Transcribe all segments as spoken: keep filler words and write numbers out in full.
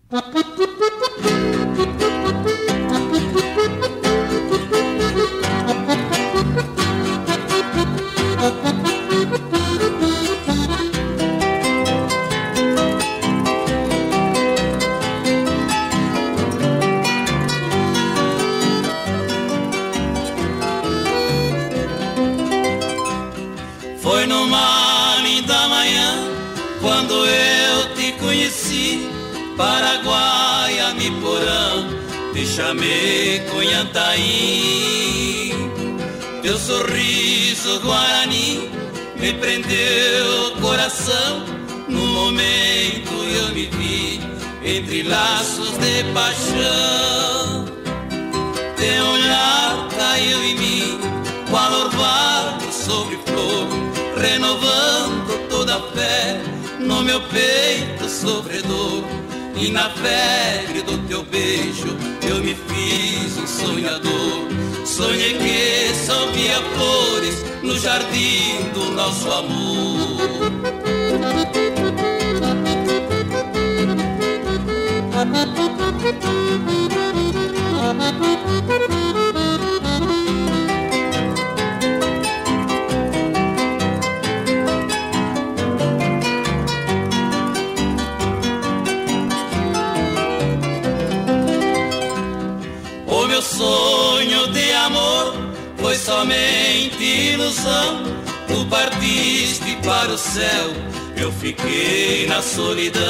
Foi numa linda manhã, quando eu te conheci, Paraguaia, Miporã, te chamei Cunhantaí. Teu sorriso guarani me prendeu o coração. No momento eu me vi entre laços de paixão. Teu olhar caiu em mim, qual orvalho sobre flor, renovando toda a fé no meu peito sofredor. E na febre do teu beijo eu me fiz um sonhador. Sonhei que só via flores no jardim do nosso amor. O meu sonho de amor foi somente ilusão. Tu partiste para o céu, eu fiquei na solidão.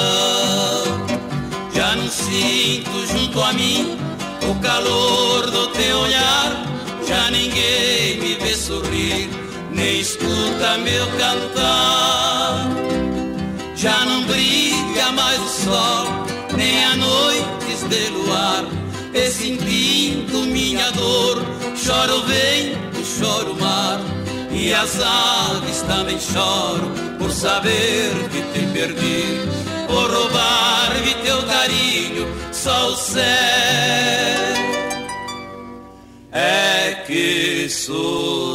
Já não sinto junto a mim o calor do teu olhar. Já ninguém me vê sorrir, nem escuta meu cantar. Já não brilha mais o sol, nem a noites de luar. E sentindo minha dor, chora o vento, chora o mar. E as aves também choram por saber que te perdi, por roubar-me teu carinho, só o céu é que sou.